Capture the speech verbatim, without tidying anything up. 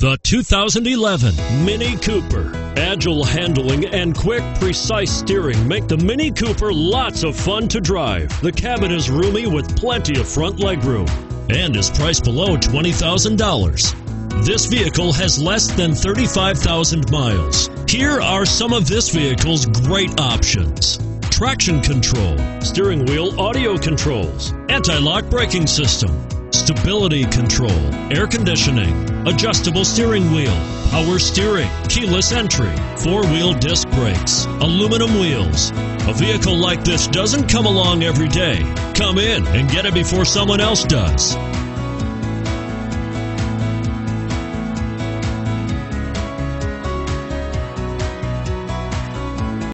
The two thousand eleven Mini Cooper. Agile handling and quick, precise steering make the Mini Cooper lots of fun to drive. The cabin is roomy with plenty of front legroom and is priced below twenty thousand dollars. This vehicle has less than thirty-five thousand miles. Here are some of this vehicle's great options: traction control, steering wheel audio controls, anti-lock braking system, stability control, air conditioning, adjustable steering wheel, power steering, keyless entry, four-wheel disc brakes, aluminum wheels. A vehicle like this doesn't come along every day. Come in and get it before someone else does.